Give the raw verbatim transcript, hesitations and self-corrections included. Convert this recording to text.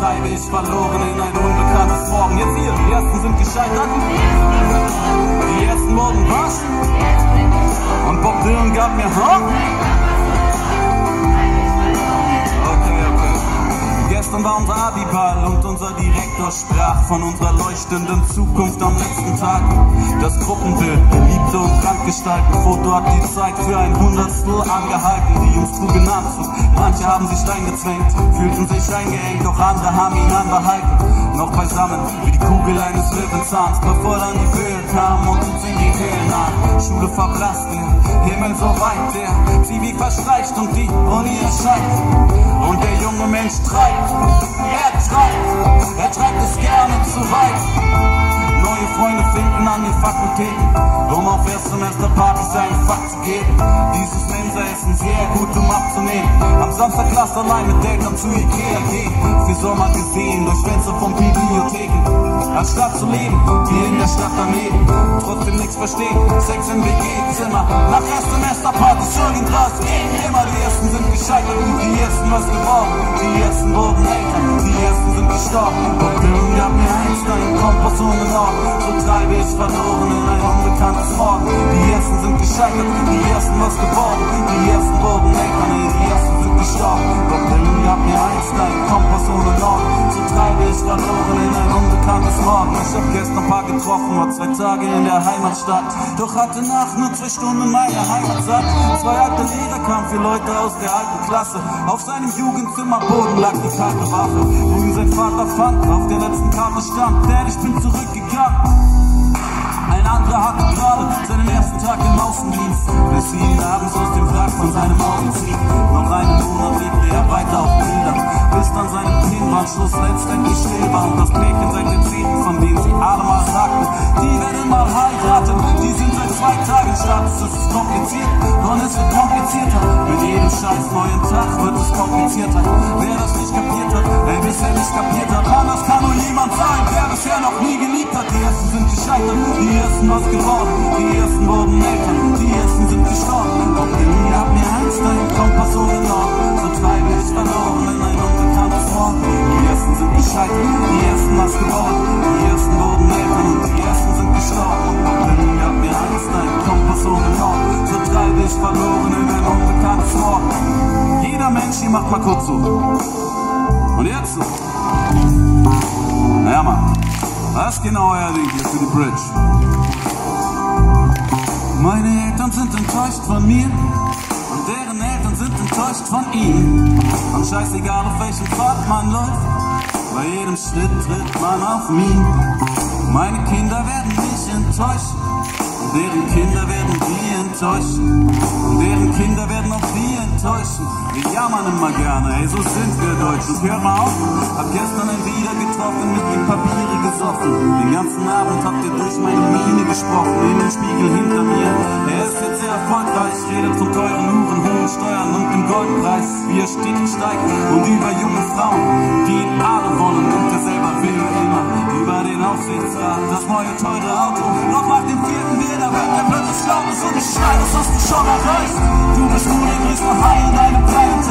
treibe ich verloren in ein unbekanntes Morgen. Jetzt hier, die ersten sind gescheitert, die ersten wurden was? Und Bob Dylan gab mir, huh? Gestern war unser Abiball und unser Direktor sprach von unserer leuchtenden Zukunft am letzten Tag. Das Gruppenbild, geliebte und krank gestalten, Foto hat die Zeit für ein Hundertstel angehalten, die uns trugen Anzug. Manche haben sich reingezwängt, fühlten sich eingeengt, doch andere haben ihn anbehalten. Noch beisammen, wie die Kugel eines Löwenzahns, bevor dann die Höhe kam und uns in die Höhe nahm. Schule verblasst, der Himmel so weit, der Zivi verstreicht und die Uni erscheint. Und der junge Mensch treibt, er treibt, er treibt es gerne zu weit. Neue Freunde finden an den Fakultäten, um auf Erstsemesterpartys ein Fach zu geben. Dieses Mensa-Essen sehr gut, um abzunehmen. Am Samstag lasst allein mit Eltern zu Ikea gehen. Für Sommer gesehen durch Fenster von Bibliotheken. Anstatt zu leben, wie in der Stadt daneben. Trotzdem nichts verstehen, Sex im W G-Zimmer. Nach Erstsemesterpartys irgendwas geht immer. Die ersten sind gescheitert, die ersten was geworden. Die ersten wurden älter, die ersten sind gestorben. Und Dylan gab mir Einstein, Kompass ohne Norden. So treibe ich verloren in ein unbekanntes Morgen. Die ersten sind gescheitert, die ersten was geworden. Die ersten wurden älter, nee, die ersten sind gestorben. Doch Dylan gab mir Einstein, Kompass ohne Norden. So treibe ich verloren in ein unbekanntes Morgen. Ich hab gestern ein paar getroffen, war zwei Tage in der Heimatstadt. Doch hatte nach nur zwei Stunden meine Heimat satt. Zwei alte Lehrer kamen für Leute aus der alten Klasse. Auf seinem Jugendzimmerboden lag die kalte Waffe, wo ihn sein Vater fand, auf der letzten Karte stand. Denn ich bin zurückgegangen. Ein anderer hatte gerade seinen ersten Tag im Außendienst, bis sie ihn abends aus dem Wrack von seinem Auto ziehen. Noch einen Monat lebte er weiter auf Bildern, bis dann seinem Themenanschluss letztendlich still war. Und das Pärchen seit Jahrzehnten, von denen sie alle mal sagten, die werden mal heiraten, die sind seit zwei Tagen Status. Es ist kompliziert, und es wird komplizierter. Mit jedem scheiß neuen Tag wird es komplizierter. Wer das nicht kapiert hat, wer bisher nicht kapiert hat, Mann, das kann nur jemand sein, der bisher noch nie geliebt hat. Die ersten sind gescheitert, die ersten was geworden, die ersten wurden älter, die ersten sind gestorben. Doch Dylan gab mir Einstein, Kompass ohne Norden. So treibe ich verloren in ein unbekanntes Morgen. Die ersten sind gescheitert, die ersten was geworden, die ersten wurden älter und die ersten sind gestorben. Doch Dylan gab mir Einstein, Kompass ohne Norden. So treibe ich verloren in ein unbekanntes Morgen. Jeder Mensch hier macht mal kurz so. Und jetzt so. Ja, Mann. Was genau euer Ding hier für die Bridge? Meine Eltern sind enttäuscht von mir und deren Eltern sind enttäuscht von ihnen. Und scheißegal auf welchem Pfad man läuft, bei jedem Schritt tritt man auf mich. Meine Kinder werden mich enttäuschen und deren Kinder werden die enttäuschen. Und deren Kinder werden auch die enttäuschen. Wir jammern immer gerne, ey, so sind wir Deutschen. Hör mal auf, hab gestern ein Wieder getroffen, mit ihm Papiere gesoffen. Den ganzen Abend habt ihr durch meine Miene gesprochen, in den Spiegel hinter mir. Er ist jetzt sehr erfolgreich, redet von teuren Uhren, hohen Steuern und dem Goldpreis, wie er stetig steigt. Und über junge Frauen, die ihn alle wollen, und er selber will immer über den Aufsichtsrat das neue teure Auto. Noch nach dem vierten Bier, da wird er plötzlich laut, so ein Schrei, das hast du schon erreicht. Du bist nur der größte Hai in deinem kleinen